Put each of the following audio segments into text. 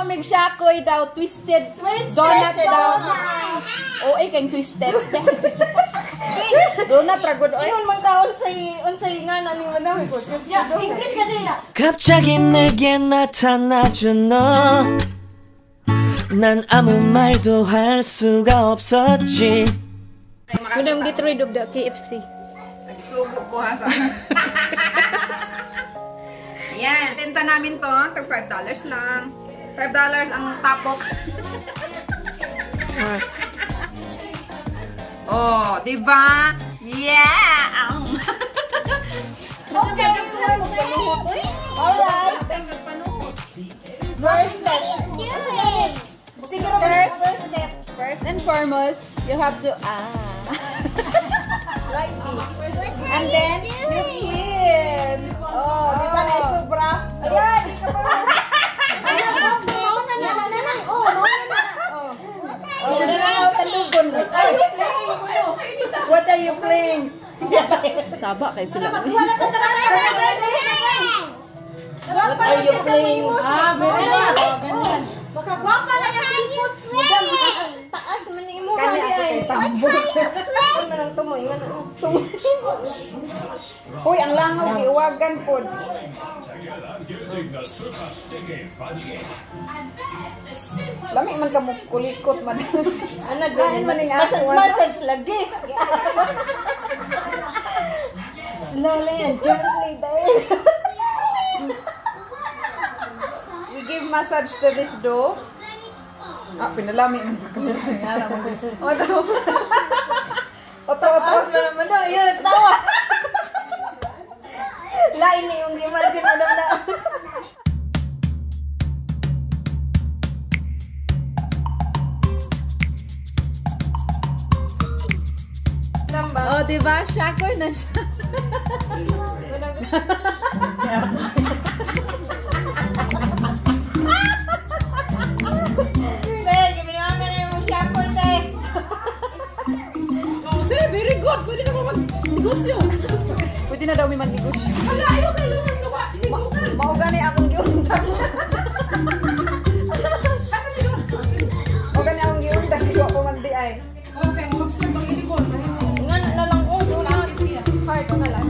mig Shakoy daw twisted donut daw. O kay twisted. Donut ra gud oy. Ingon man ka unsay nga nani madam ko. English kasi na. 갑자기 내게 나타나준 너. 난 아무 말도 할 수가 없었지. Madam get rid of the KFC. Nagsubok ko ha sa. Yan, benta namin to, tag $5 lang. $5 ang tapok. Oh, diba? Yeah! Okay. Alright. First step. First and foremost, you have to Like this. and then you kiss. Oh, di ba na sobra? Ayan, di ka ba? What are you playing? Saba kay sila. What are you playing? Ah, ganyan. Ganyan. Baka guwapa lang yung seafood. Madam, taas man ni mo. Kani ako kay tambok. Ano nang tumoy? Uy, ang langaw, iwagan po. Lami man ka mo kulikot, madam. Ano din? Massage lagi. Slowly and gently, babe. We give massage to this dough. Ah, pinalami mo. Oto. Madam, yun, nagtawa. Lain na yung imagine, madam na. Oh, diba? Shakoy na siya. Very good. Pwede na mag-negosyo. Pwede na daw may mag-negosyo. Wala, ayaw sa ilusan ka ba? Maugani akong giundan. Maugani akong giundan. Hindi ko ako mandi ay. Okay, mag-start ang inikon. Nga na lang ko. Heart na lang.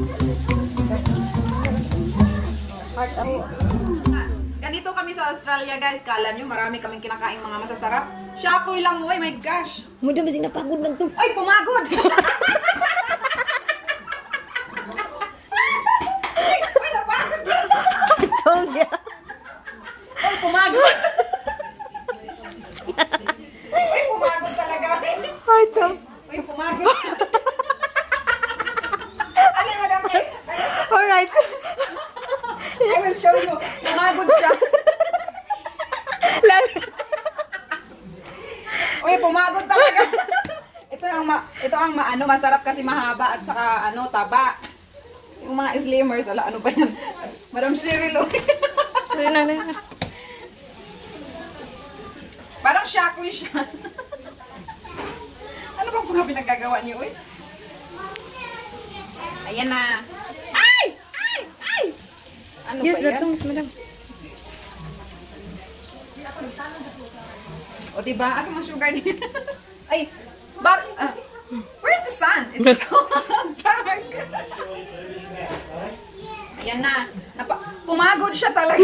Heart ako. Ganito kami sa Australia, guys. Kala nyo, marami kaming kinakain mga masasarap. Shakoy lang, oy, my gosh. Muda masing napagod lang to. Ay, pumagod. Told ya. Ay, pumagod. Ay, pumagod talaga. Ay, to. Uy, pumagod. Ano yung madam? Alright. I will show you. Pumagod siya. Lang. Uy, pumagod talaga. Ito ang masarap kasi mahaba at saka taba. Yung mga slimmers, ano ba yan? Madam Cheryl, parang shakoy siya. Ano bang mga pinagagawa niyo, uy? Ayan na. Ay! Ay! Ay! Ano Use ba the yan? tongs, madam. O diba? Asa mga sugar niya? Ay! Where's the sun? It's so dark. Ayan na. Pumagod siya talaga.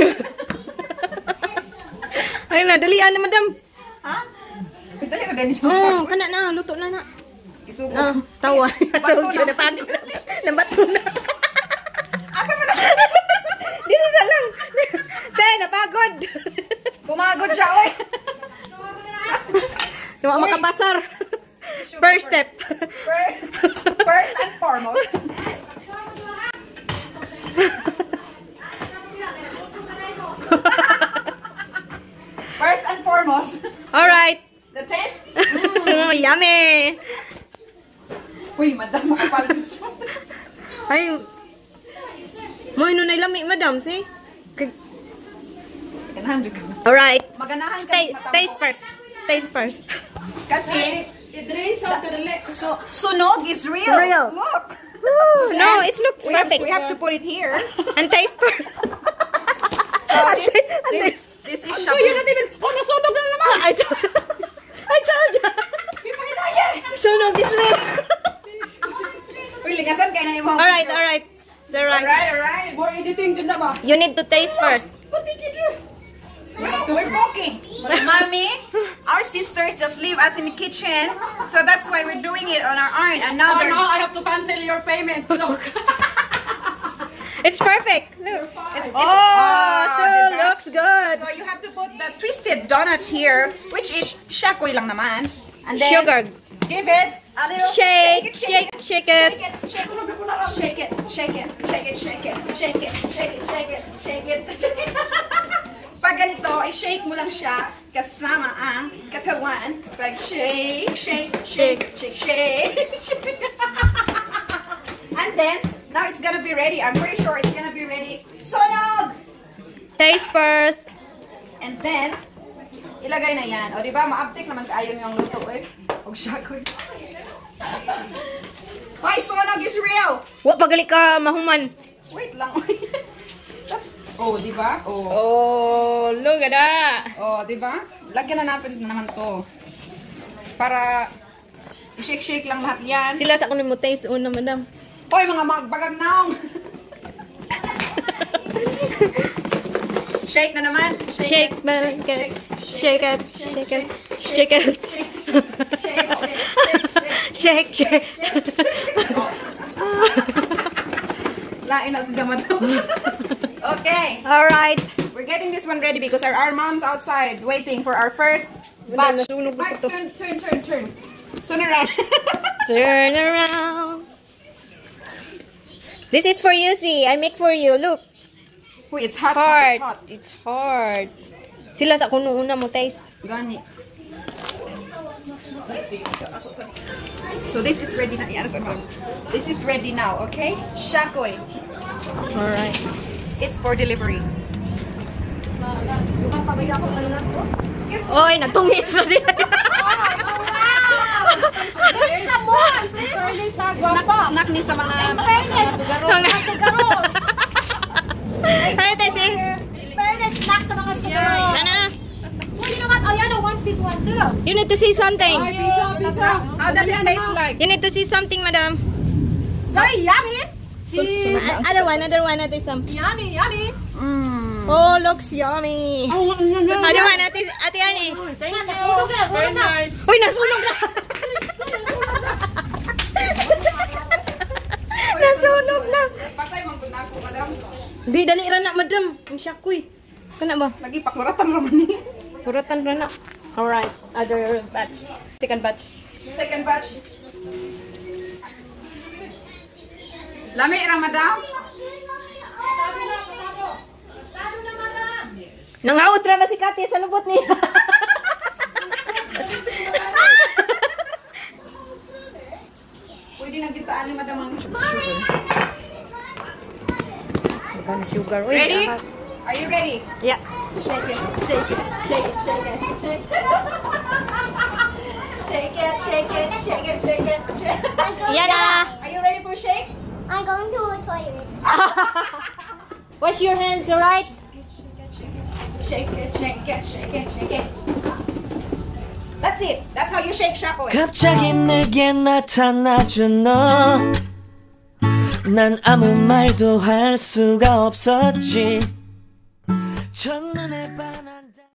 Ay na, dalian na, madam. Ha? Dali ko din siya. Kana na, luto na na. Isugo. Tawa. Bato Told you, na. napagod. Nabato na. Asa mo na? Dito sa lang. Tay, napagod. Pumagod siya, oy. Nawa makapasar. First step. First and foremost. First and foremost. Alright. The taste. Yummy. Uy, madam, makapalagod siya. Ay. Mo ino na lami, madam, see? Ganahan ka na. Alright. Maganahan ka. Taste first. Taste first. Kasi, so, sunog is real. Real. Look. Ooh, no, it looks perfect. We have to put it here. And taste first. This is You're shabu. not even... Oh, nasunog na naman! I told you. Sunog is real. Uy, lingasan kayo na imong. Alright. So right. Alright. More editing dyan na ba? You need to taste first. What did you do? We're cooking. Mommy, our sisters just leave us in the kitchen, so that's why we're doing it on our own. And now Oh, they're... now I have to cancel your payment. Look. It's perfect. Look. It's, So diba? looks good. So you have to put the twisted donut here, which is shakoy lang naman. And then Sugar. give it a little Shake it. shake it, shake it, shake it, shake it, shake it, shake it, shake it, shake it, shake it, shake it. Pag ganito, i-shake mo lang siya kasama ang katawan. Pag shake, shake, shake, shake, shake. And then, now it's gonna be ready. I'm pretty sure it's gonna be ready. Sonog! Taste first. And then, ilagay na yan. O, di ba? Maaptik naman kaayon yung luto eh. O, shakoy. Hoy, sonog is real! Wa pagali ka mahuman. Wait lang. That's, oh, di ba? Oh. Oh, look at that. Oh, di ba? Lagyan na naman to. Para i-shake-shake lang lahat yan. Sila sa kunin mo taste una, madam. Hoy, mga magbagag naong! Shake na naman. Shake it. Shake it. Shake it. Shake it. Shake, shake. Lain na sa gamad. Okay. Alright. We're getting this one ready because our mom's outside waiting for our first batch. Nasunog na Mark, ito. turn. Turn around. Turn around. This is for you, see. I make for you. Look. Uy, it's hot. Hard. It's hot. It's hard. Sila sa kuno una mo taste. Gani. So this is ready now. Yan, this is ready now, okay? Shakoy. Alright. It's for delivery. Oy, nagtungit sa din. Snack ni sa mga Ano tayo, see? Fairness, snack sa mga siguro. Sana? Well, you know what? Ayana wants this one too. You need to see something. Pizza. How does it taste like? You need to see something, madam. Very yummy. Other one. Ate some. Yummy, yummy. Oh, looks yummy. Other one, ate Annie. Very nice. Uy, nasunog na. Nasunog na. Patay mong tunako, madam. Di, dali ra na, madam. Ang syakoy. Kana ba? Lagi pakuratan raman ni. Puratan ra na. Alright, other batch. Second batch. Second batch. Lami ra, madam. Nangawot ra ba si Kati sa lubot niya? Pwede na gitaan ni madam ang sugar. Sugar. Uy, Ready? apat. Are you ready? Yeah. Shake it, shake it, shake it, shake it, shake it. Shake it, shake it, shake it, shake it, shake it. Yan na. Are you ready for shake? I'm going to a toilet. Wash your hands, alright? Shake it, shake it, shake it, shake it. That's it. That's how you shake shakoy. 갑자기 내게 나타나준 너. 난 아무 말도 할 수가 없었지. 첫눈에 반한